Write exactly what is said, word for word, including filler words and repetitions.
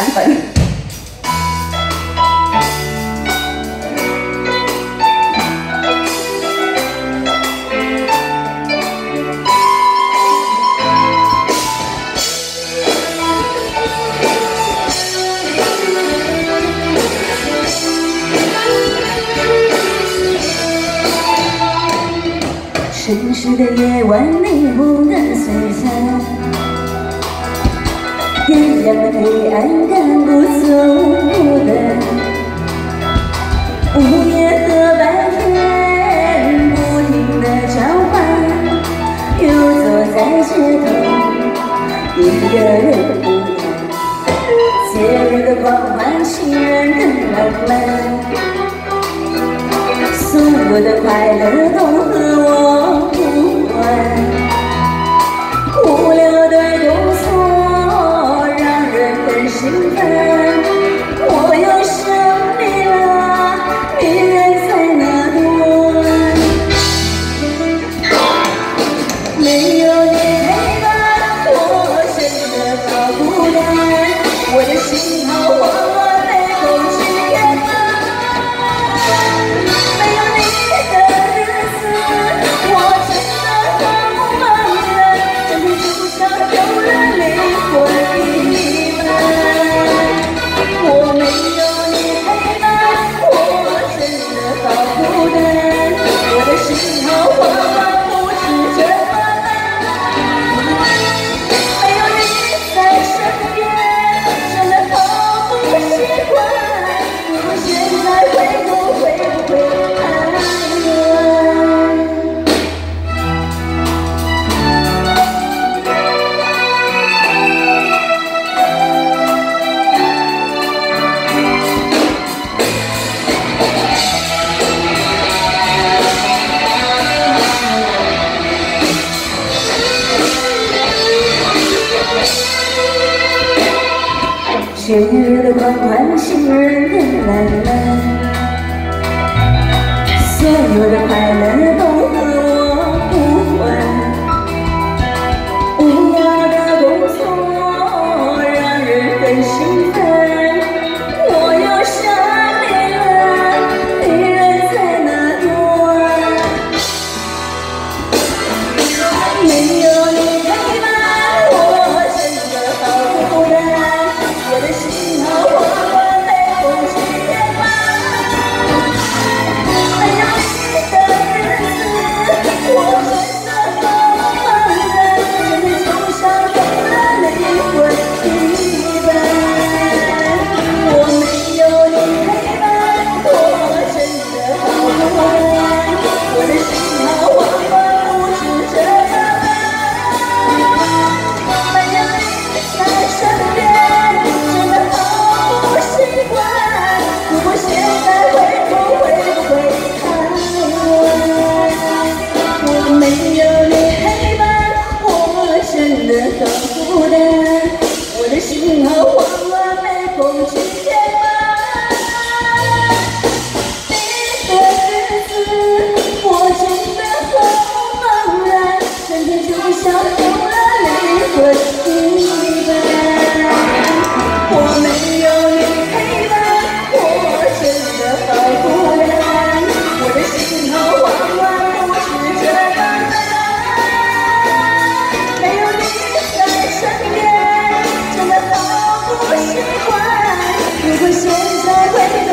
版本。城市的夜晚，霓虹的璀璨，点亮了黑暗，赶不走孤单。午夜和白天不停地交换，游走在街头，一个人孤单。节日的狂欢，情人更浪漫，所有的快乐都和我无关。无聊的工作让人很心烦，我又想你了，你人在哪端？没有你陪伴，我真的好孤单，我的心好慌乱，被空气填满。没有你的日子，我真的好茫然，整天就像有了灵魂一般。我没有你陪伴，我真的好孤单，我的心好慌乱，不知怎么办。没有你在身边，真的好不习惯。如果现在会不会不会爱我？节日的狂欢，情人的浪漫，所有的快乐都和我无关。无聊的工作让人很心烦，我又想你了，你人在哪端？没有你陪伴，我真的好孤单，我的心好慌乱，被空气填满。没有你的日子，我真的好茫然，整天就像有了灵魂一般。我没有你陪伴，我真的好孤单，我的心好慌乱，不知怎么办。没有你在身边，真的好不习惯。如果现在会不会不会爱我？我没有你陪伴，我真的好孤单，我的心好慌乱，被空气填满。你的日子，我真的好茫然，整天就像有了灵魂一般。我没有你陪伴，我真的好孤单，我的心好慌乱，不知怎么办。没有你在身边，真的好不习惯。如果现在回头